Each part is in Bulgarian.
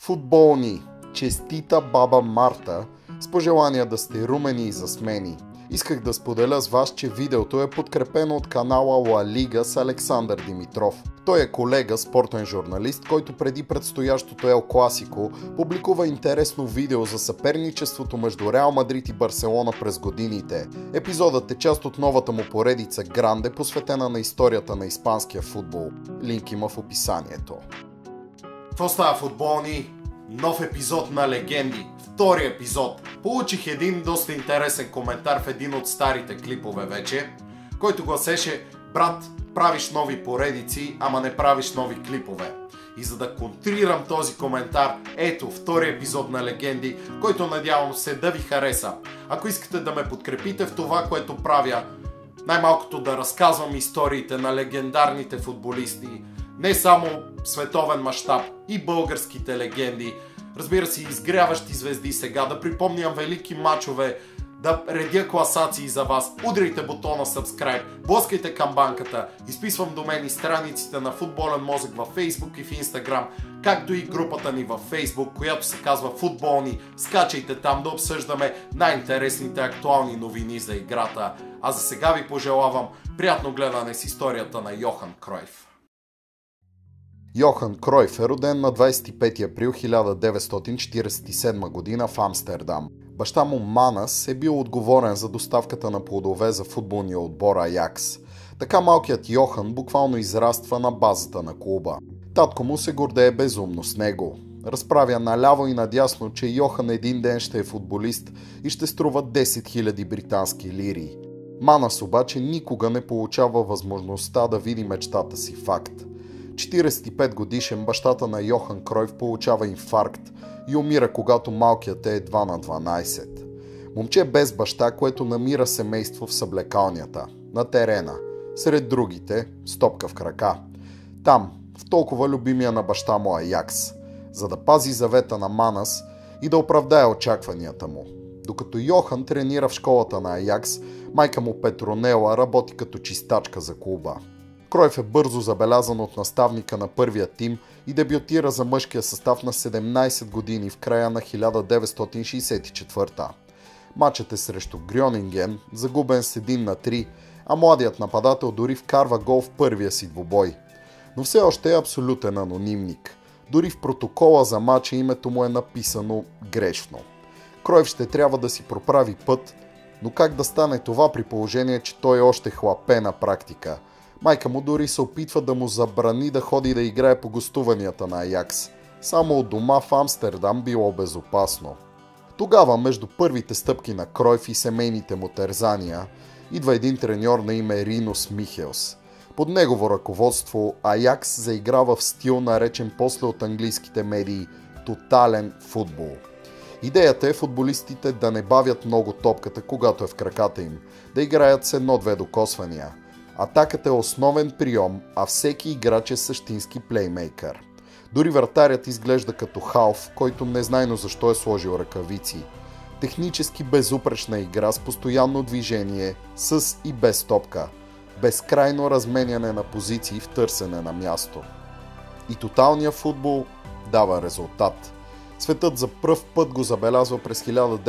Футболни! Честита баба Марта с пожелания да сте румени и засмени. Исках да споделя с вас, че видеото е подкрепено от канала Ла Лига с Александър Димитров. Той е колега, спортен журналист, който преди предстоящото Ел Класико публикува интересно видео за съперничеството между Реал Мадрид и Барселона през годините. Епизодът е част от новата му поредица Гранде, посветена на историята на испанския футбол. Линк има в описанието. Какво става, футболни? Нов епизод на Легенди. Втори епизод. Получих един доста интересен коментар в един от старите клипове вече, който гласеше: брат, правиш нови поредици, ама не правиш нови клипове. И за да контрирам този коментар, ето втори епизод на Легенди, който надявам се да ви хареса. Ако искате да ме подкрепите в това, което правя, най-малкото да разказвам историите на легендарните футболисти, не само световен мащаб, и българските легенди, разбира се, изгряващи звезди сега, да припомням велики мачове, да редя класации за вас, удрите бутона subscribe, блъскайте камбанката, изписвам до мен и страниците на Футболен мозък във Facebook и в Instagram, както и групата ни във Facebook, която се казва Футболни. Скачайте там да обсъждаме най-интересните актуални новини за играта. А за сега ви пожелавам приятно гледане с историята на Йохан Кройф. Йохан Кройф е роден на 25 април 1947 година в Амстердам. Баща му Манас е бил отговорен за доставката на плодове за футболния отбор Аякс. Така малкият Йохан буквално израства на базата на клуба. Татко му се гордее безумно с него. Разправя наляво и надясно, че Йохан един ден ще е футболист и ще струва 10 000 британски лири. Манас обаче никога не получава възможността да види мечтата си факт. 45 годишен бащата на Йохан Кройф получава инфаркт и умира, когато малкият е едва на 12. Момче без баща, което намира семейство в съблекалнята, на терена, сред другите, с топка в крака. Там, в толкова любимия на баща му Аякс, за да пази завета на Манас и да оправдае очакванията му. Докато Йохан тренира в школата на Аякс, майка му Петронела работи като чистачка за клуба. Кройф е бързо забелязан от наставника на първия тим и дебютира за мъжкия състав на 17 години в края на 1964. Мачът е срещу Грьонинген, загубен с 1-3, а младият нападател дори вкарва гол в първия си двубой. Но все още е абсолютен анонимник. Дори в протокола за мача името му е написано грешно. Кройф ще трябва да си проправи път, но как да стане това при положение, че той още хлапе на практика? Майка му дори се опитва да му забрани да ходи да играе по гостуванията на Аякс. Само от дома в Амстердам било безопасно. Тогава, между първите стъпки на Кройф и семейните му терзания, идва един треньор на име Ринус Михелс. Под негово ръководство Аякс заиграва в стил, наречен после от английските медии тотален футбол. Идеята е футболистите да не бавят много топката, когато е в краката им, да играят с 1-2 докосвания. Атаката е основен прием, а всеки играч е същински плеймейкър. Дори вратарят изглежда като халф, който незнайно защо е сложил ръкавици. Технически безупречна игра с постоянно движение, с и без топка. Безкрайно разменяне на позиции в търсене на място. И тоталният футбол дава резултат. Светът за пръв път го забелязва през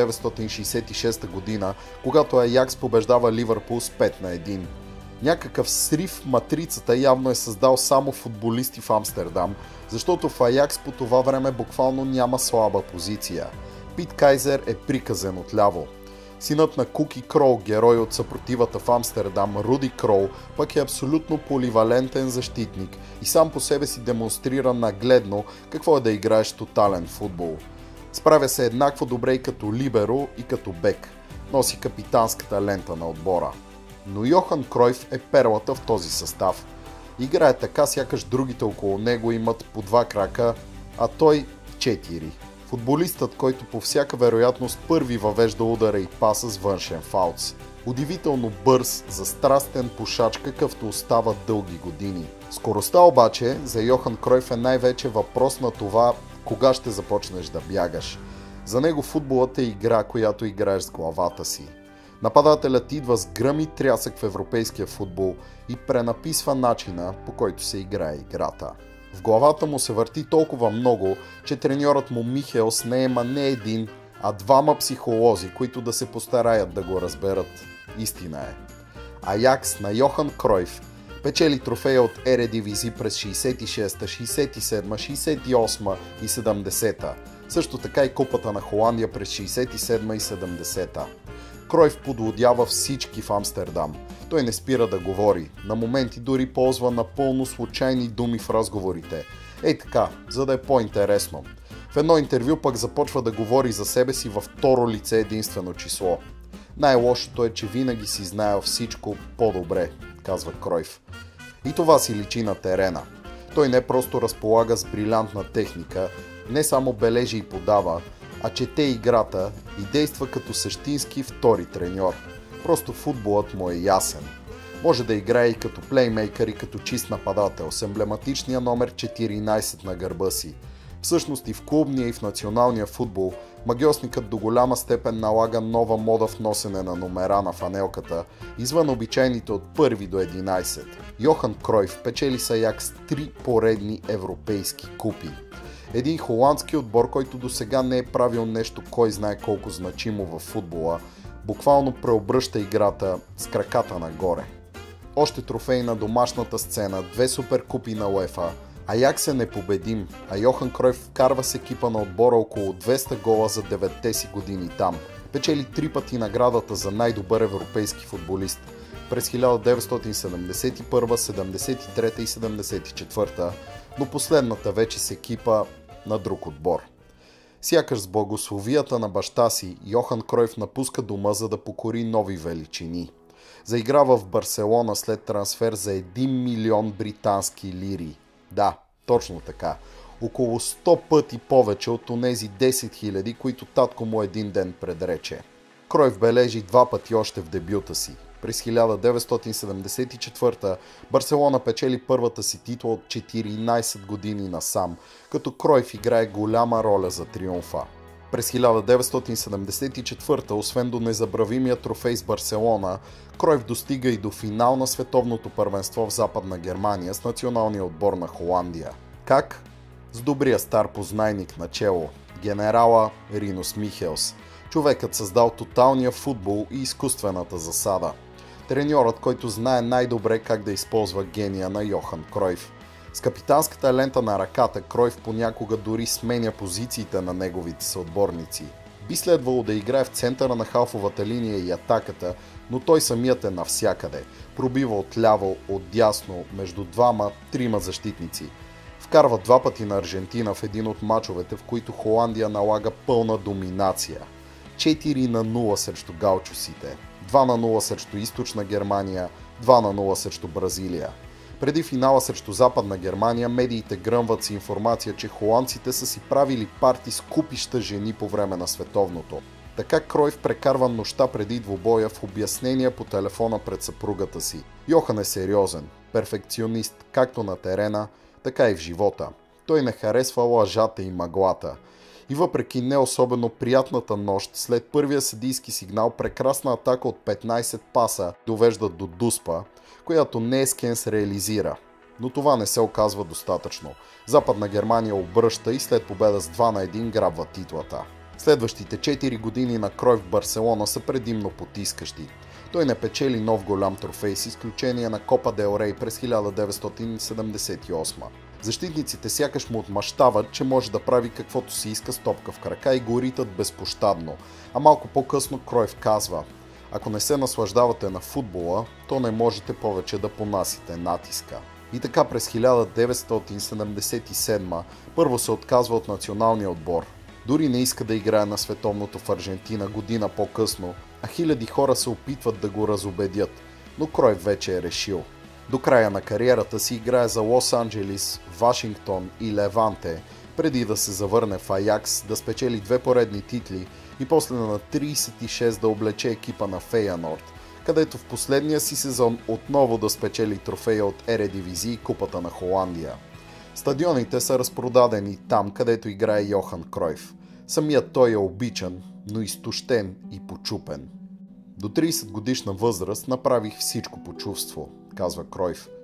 1966 година, когато Аякс побеждава Ливърпул с 5-1. Някакъв срив в матрицата явно е създал само футболисти в Амстердам, защото в Аякс по това време буквално няма слаба позиция. Пит Кайзер е приказен отляво. Синът на Куки Крол, герой от съпротивата в Амстердам, Руди Крол, пък е абсолютно поливалентен защитник и сам по себе си демонстрира нагледно какво е да играеш тотален футбол. Справя се еднакво добре и като либеро, и като бек. Носи капитанската лента на отбора. Но Йохан Кройф е перлата в този състав. Играе така, сякаш другите около него имат по 2 крака, а той 4. Футболистът, който по всяка вероятност първи въвежда удара и паса с външен фалц. Удивително бърз, застрастен пушач, какъвто остава дълги години. Скоростта обаче за Йохан Кройф е най-вече въпрос на това кога ще започнеш да бягаш. За него футболът е игра, която играеш с главата си. Нападателят идва с гръм и трясък в европейския футбол и пренаписва начина, по който се играе играта. В главата му се върти толкова много, че треньорът му Михелс не има не един, а двама психолози, които да се постараят да го разберат. Истина е. Аякс на Йохан Кройф печели трофея от Ередивизия през 66-та, 67-та, 68-та и 70-та. Също така и Купата на Холандия през 67-та и 70-та. Кройф подлодява всички в Амстердам. Той не спира да говори. На моменти дори ползва напълно случайни думи в разговорите. Ей така, за да е по-интересно. В едно интервю пък започва да говори за себе си във второ лице единствено число. Най-лошото е, че винаги си знаел всичко по-добре, казва Кройф. И това си личи на терена. Той не просто разполага с брилянтна техника, не само бележи и подава, а чете играта и действа като същински втори треньор. Просто футболът му е ясен. Може да играе и като плеймейкър и като чист нападател с емблематичния номер 14 на гърба си. Всъщност и в клубния и в националния футбол магьосникът до голяма степен налага нова мода в носене на номера на фанелката, извън обичайните от 1 до 11. Йохан Кройф печели с Аякс 3 поредни европейски купи. Един холандски отбор, който до сега не е правил нещо кой знае колко значимо във футбола, буквално преобръща играта с краката нагоре. Още трофеи на домашната сцена, 2 суперкупи на УЕФА. Аякс е непобедим, а Йохан Кройф вкарва с екипа на отбора около 200 гола за 9-те си години там. Печели 3 пъти наградата за най-добър европейски футболист през 1971, 73 и 74, но последната вече с екипа на друг отбор. Сякаш с благословията на баща си, Йохан Кройф напуска дома, за да покори нови величини. Заиграва в Барселона след трансфер за 1 милион британски лири. Да, точно така. Около 100 пъти повече от онези 10 000, които татко му един ден предрече. Кройф бележи 2 пъти още в дебюта си. През 1974 Барселона печели първата си титла от 14 години насам, като Кройф играе голяма роля за триумфа. През 1974, освен до незабравимия трофей с Барселона, Кройф достига и до финал на световното първенство в Западна Германия с националния отбор на Холандия. Как? С добрия стар познайник начело, генерала Ринус Михелс, човекът създал тоталния футбол и изкуствената засада. Треньорът, който знае най-добре как да използва гения на Йохан Кройф. С капитанската лента на ръката Кройф понякога дори сменя позициите на неговите съотборници. Би следвало да играе в центъра на халфовата линия и атаката, но той самият е навсякъде. Пробива отляво, отдясно, между трима защитници. Вкарва 2 пъти на Аржентина в един от мачовете, в които Холандия налага пълна доминация. 4-0 срещу галчусите, 2-0 срещу Източна Германия, 2-0 срещу Бразилия. Преди финала срещу Западна Германия медиите гръмват с информация, че холандците са си правили парти с купища жени по време на световното. Така Кройф прекарва нощта преди двубоя в обяснения по телефона пред съпругата си. Йохан е сериозен, перфекционист както на терена, така и в живота. Той не харесва лъжата и мъглата. И въпреки не особено приятната нощ, след първия съдийски сигнал прекрасна атака от 15 паса довежда до Дуспа, която Нескенс реализира. Но това не се оказва достатъчно. Западна Германия обръща и след победа с 2-1 грабва титлата. Следващите 4 години на Кройф в Барселона са предимно потискащи. Той не печели нов голям трофей с изключение на Копа дел Рей през 1978. Защитниците сякаш му отмъщават, че може да прави каквото си иска с топка в крака и го ритат безпощадно. А малко по-късно Кройф казва: ако не се наслаждавате на футбола, то не можете повече да понасите натиска. И така през 1977 първо се отказва от националния отбор. Дори не иска да играе на световното в Аржентина година по-късно, а хиляди хора се опитват да го разубедят, но Кройф вече е решил. До края на кариерата си играе за Лос Анджелис, Вашингтон и Леванте, преди да се завърне в Аякс, да спечели 2 поредни титли и после на 36 да облече екипа на Фейанорд, където в последния си сезон отново да спечели трофея от Ередивизия и Купата на Холандия. Стадионите са разпродадени там, където играе Йохан Кройф. Самият той е обичан, но изтощен и почупен. До 30 годишна възраст направих всичко по чувство, казва Кройф.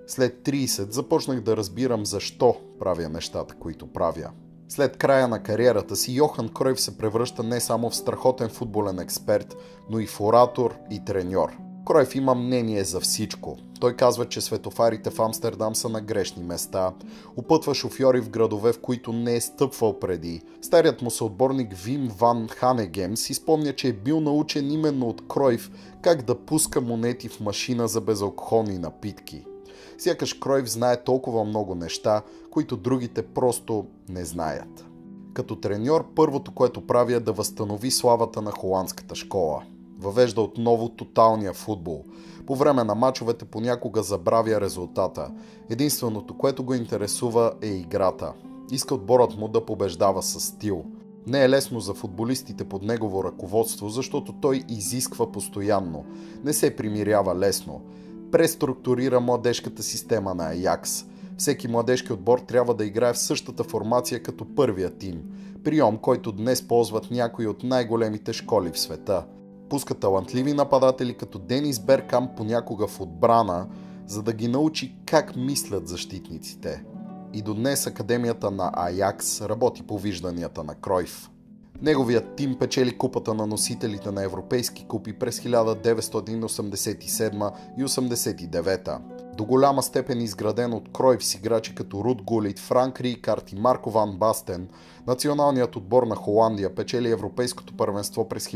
След 30 започнах да разбирам защо правя нещата, които правя. След края на кариерата си Йохан Кройф се превръща не само в страхотен футболен експерт, но и в оратор и треньор. Кройф има мнение за всичко. Той казва, че светофарите в Амстердам са на грешни места, упътва шофьори в градове, в които не е стъпвал преди. Старият му съотборник Вим Ван Ханегем си спомня, че е бил научен именно от Кройф как да пуска монети в машина за безалкохолни напитки. Сякаш Кройф знае толкова много неща, които другите просто не знаят. Като треньор, първото, което прави, е да възстанови славата на холандската школа. Въвежда отново тоталния футбол. По време на мачовете понякога забравя резултата. Единственото, което го интересува, е играта. Иска отборът му да побеждава със стил. Не е лесно за футболистите под негово ръководство, защото той изисква постоянно. Не се примирява лесно. Преструктурира младежката система на Аякс. Всеки младежки отбор трябва да играе в същата формация като първия тим. Прием, който днес ползват някои от най-големите школи в света. Пуска талантливи нападатели като Денис Беркамп понякога в отбрана, за да ги научи как мислят защитниците. И до днес Академията на Аякс работи по вижданията на Кройф. Неговият тим печели купата на носителите на европейски купи през 1987 и 1989. До голяма степен изграден от Кройф с играчи като Руд Гулит, Франк Рийкард и Марко Ван Бастен, националният отбор на Холандия печели европейското първенство през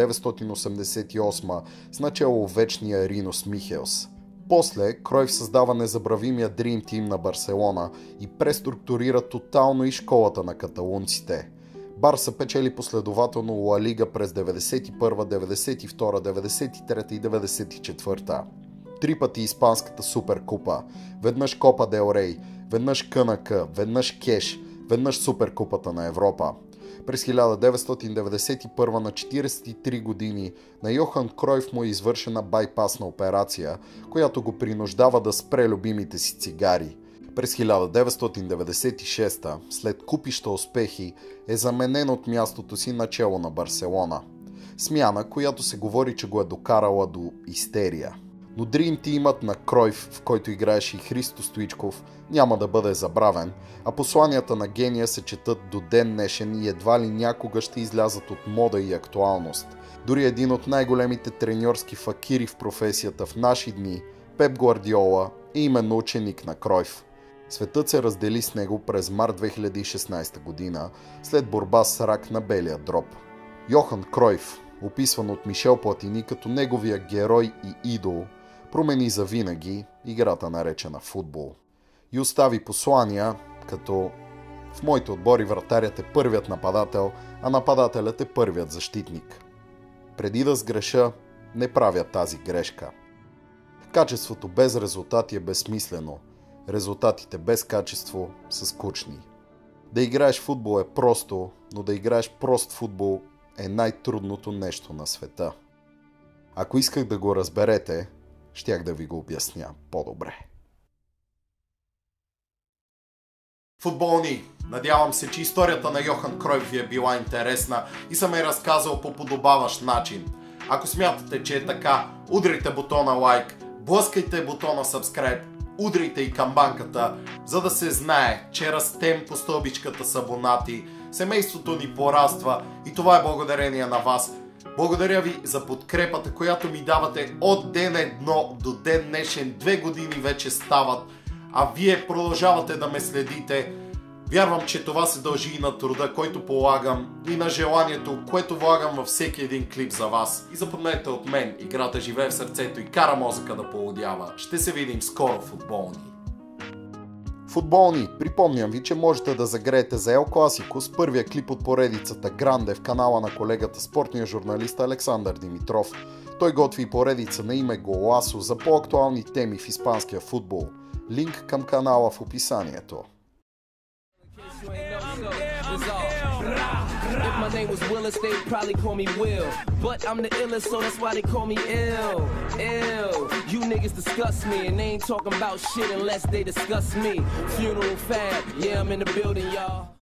1988 с начало вечния Ринус Михелс. После Кройф създава незабравимия Dream Team на Барселона и преструктурира тотално и школата на каталунците. Барса печели последователно Ла Лига през 91, 92, 93 и 94. 3 пъти Испанската суперкупа, веднъж Копа Дел Рей, веднъж КНК, веднъж Кеш, веднъж Суперкупата на Европа. През 1991 на 43 години на Йохан Кройф му е извършена байпасна операция, която го принуждава да спре любимите си цигари. През 1996, след купища успехи, е заменен от мястото си начело на Барселона. Смяна, която се говори, че го е докарала до истерия. Но Dream Team-ът на Кройф, в който играеше и Христо Стоичков, няма да бъде забравен, а посланията на гения се четат до ден днешен и едва ли някога ще излязат от мода и актуалност. Дори един от най-големите треньорски факири в професията в наши дни, Пеп Гвардиола, е именно ученик на Кройф. Светът се раздели с него през март 2016 година, след борба с рак на белия дроб. Йохан Кройф, описван от Мишел Платини като неговия герой и идол, промени завинаги играта наречена футбол. И остави послания, като: в моите отбори вратарят е първият нападател, а нападателят е първият защитник. Преди да сгреша, не правя тази грешка. Качеството без резултати е безсмислено. Резултатите без качество са скучни. Да играеш футбол е просто, но да играеш прост футбол е най-трудното нещо на света. Ако исках да го разберете, щях да ви го обясня по-добре. Футболни! Надявам се, че историята на Йохан Кройф ви е била интересна и съм я разказал по подобаващ начин. Ако смятате, че е така, удрите бутона лайк, блъскайте бутона subscribe, удрите и камбанката, за да се знае, че растем по стълбичката с абонати, семейството ни пораства и това е благодарение на вас. Благодаря ви за подкрепата, която ми давате от ден едно до ден днешен. 2 години вече стават, а вие продължавате да ме следите. Вярвам, че това се дължи и на труда, който полагам, и на желанието, което влагам във всеки един клип за вас. И запомнете от мен, играта живее в сърцето и кара мозъка да полудява. Ще се видим скоро, футболни! Футболни, припомням ви, че можете да загреете за El Clasico с първия клип от поредицата Гранде в канала на колегата спортния журналист Александър Димитров. Той готви поредица на име Голасо за по-актуални теми в испанския футбол. Линк към канала в описанието. If my name was Willis, they'd probably call me Will. But I'm the illest, so that's why they call me ill. Ill. You niggas disgust me, and they ain't talking about shit unless they discuss me. Funeral fab, yeah, I'm in the building, y'all.